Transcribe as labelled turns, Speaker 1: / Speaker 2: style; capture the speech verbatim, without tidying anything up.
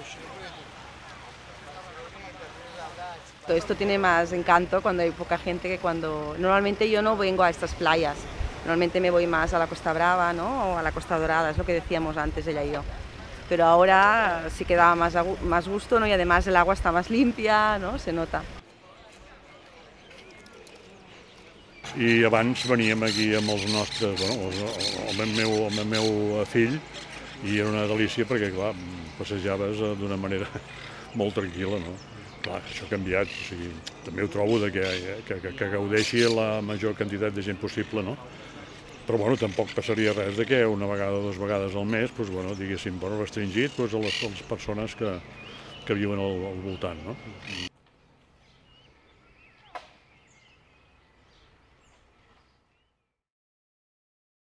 Speaker 1: Todo esto tiene más encanto cuando hay poca gente que cuando... Normalmente yo no vengo a estas playas, normalmente me voy más a la Costa Brava, ¿no? O a la Costa Dorada, es lo que decíamos antes ella y yo. Pero ahora sí que da más, más gusto, ¿no? Y además el agua está más limpia, ¿no? Se nota.
Speaker 2: I abans veníem aquí amb els nostres, bueno, el, el, meu, el meu fill, i era una delícia perquè, clar, passejaves d'una manera molt tranquil·la, no? Clar, això ha canviat, o sigui, també ho trobo de que, que, que, que gaudeixi la major quantitat de gent possible, no? Però, bueno, tampoc passaria res de que una vegada o dues vegades al mes, doncs, bueno, diguéssim, bueno, restringit doncs, a, les, a les persones que, que viuen al, al voltant, no?